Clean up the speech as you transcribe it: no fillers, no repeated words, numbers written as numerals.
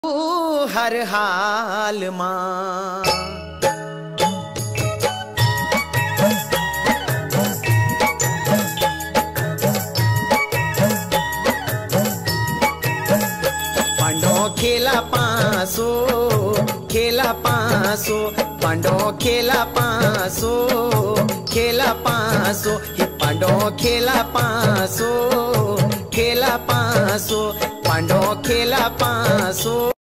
हर हाल मां। पांडो खेला पासो खेला पासो, पांडो खेला पासो खेला पासो, पांडो खेला पासो खेला पासो, पांडो खेला पासो।